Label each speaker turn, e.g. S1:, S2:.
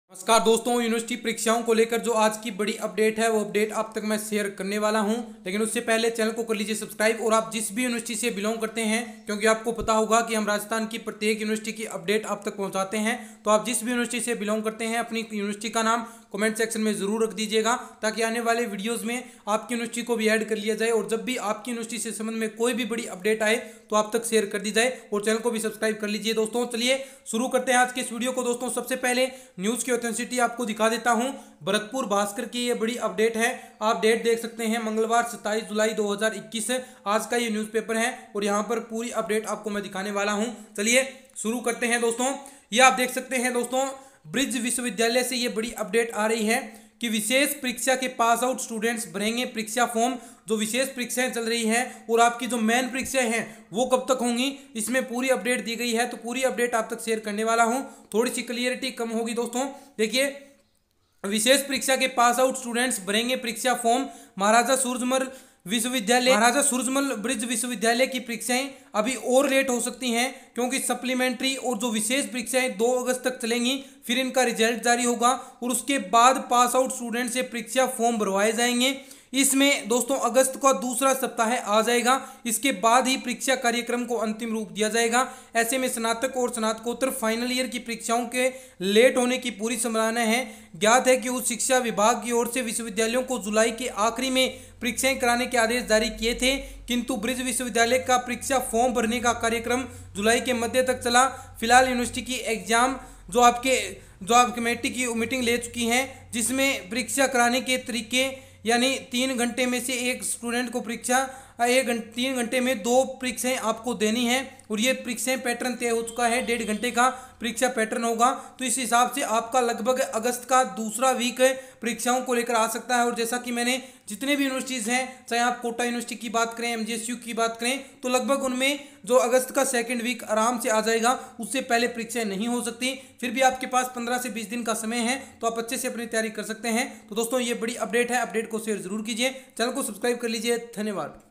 S1: नमस्कार दोस्तों, यूनिवर्सिटी परीक्षाओं को लेकर जो आज की बड़ी अपडेट है वो अपडेट आप तक मैं शेयर करने वाला हूं। लेकिन उससे पहले चैनल को कर लीजिए सब्सक्राइब और आप जिस भी यूनिवर्सिटी से बिलोंग करते हैं, क्योंकि आपको पता होगा कि हम राजस्थान की प्रत्येक यूनिवर्सिटी की अपडेट आप तक पहुंचाते हैं। तो आप जिस भी यूनिवर्सिटी से बिलोंग करते हैं अपनी यूनिवर्सिटी का नाम कमेंट सेक्शन में जरूर रख दीजिएगा, ताकि आने वाले वीडियोज में आपकी यूनिवर्सिटी को भी ऐड कर लिया जाए और जब भी आपकी यूनिवर्सिटी से संबंध में कोई भी बड़ी अपडेट आए तो आप तक शेयर कर दी जाए। और चैनल को भी सब्सक्राइब कर लीजिए दोस्तों। चलिए शुरू करते हैं आज के इस वीडियो को। दोस्तों सबसे पहले न्यूज की ऑथेंटिसिटी आपको दिखा देता हूं। भरतपुर भास्कर की ये बड़ी अपडेट है, आप डेट देख सकते हैं, मंगलवार 27 जुलाई 2021 आज का ये न्यूज़पेपर है और यहाँ पर पूरी अपडेट आपको मैं दिखाने वाला हूँ। चलिए शुरू करते हैं दोस्तों। ये आप देख सकते हैं दोस्तों, ब्रिज विश्वविद्यालय से ये बड़ी अपडेट आ रही है कि विशेष परीक्षा के पास आउट स्टूडेंट्स भरेंगे परीक्षा फॉर्म। जो विशेष परीक्षाएं चल रही हैं और आपकी जो मेन परीक्षाएं हैं वो कब तक होंगी, इसमें पूरी अपडेट दी गई है। तो पूरी अपडेट आप तक शेयर करने वाला हूं। थोड़ी सी क्लियरिटी कम होगी दोस्तों। देखिए, विशेष परीक्षा के पास आउट स्टूडेंट्स भरेंगे परीक्षा फॉर्म। महाराजा सूरजमल ब्रिज विश्वविद्यालय की परीक्षाएं अभी और लेट हो सकती हैं, क्योंकि सप्लीमेंट्री और जो विशेष परीक्षाएं 2 अगस्त तक चलेंगी, फिर इनका रिजल्ट जारी होगा और उसके बाद पास आउट स्टूडेंट से परीक्षा फॉर्म भरवाए जाएंगे। इसमें दोस्तों अगस्त का दूसरा सप्ताह आ जाएगा। इसके बाद ही परीक्षा कार्यक्रम को अंतिम रूप दिया जाएगा। ऐसे में स्नातक और स्नातकोत्तर फाइनल ईयर की परीक्षाओं के लेट होने की पूरी संभावना है। ज्ञात है कि उच्च शिक्षा विभाग की ओर से विश्वविद्यालयों को जुलाई के आखिरी में परीक्षाएं कराने के आदेश जारी किए थे, किंतु ब्रिज विश्वविद्यालय का परीक्षा फॉर्म भरने का कार्यक्रम जुलाई के मध्य तक चला। फिलहाल यूनिवर्सिटी की एग्जाम जो आप कमेटी की मीटिंग ले चुकी है, जिसमें परीक्षा कराने के तरीके यानी 3 घंटे में से एक स्टूडेंट को परीक्षा 3 घंटे में 2 परीक्षाएं आपको देनी है और ये परीक्षाएं पैटर्न तय हो चुका है। 1.5 घंटे का परीक्षा पैटर्न होगा। तो इस हिसाब से आपका लगभग अगस्त का दूसरा वीक परीक्षाओं को लेकर आ सकता है। और जैसा कि मैंने जितने भी यूनिवर्सिटीज़ हैं, चाहे आप कोटा यूनिवर्सिटी की बात करें, MGSU की बात करें, तो लगभग उनमें जो अगस्त का सेकेंड वीक आराम से आ जाएगा। उससे पहले परीक्षाएं नहीं हो सकती। फिर भी आपके पास 15 से 20 दिन का समय है, तो आप अच्छे से अपनी तैयारी कर सकते हैं। तो दोस्तों ये बड़ी अपडेट है, अपडेट को शेयर जरूर कीजिए, चैनल को सब्सक्राइब कर लीजिए। धन्यवाद।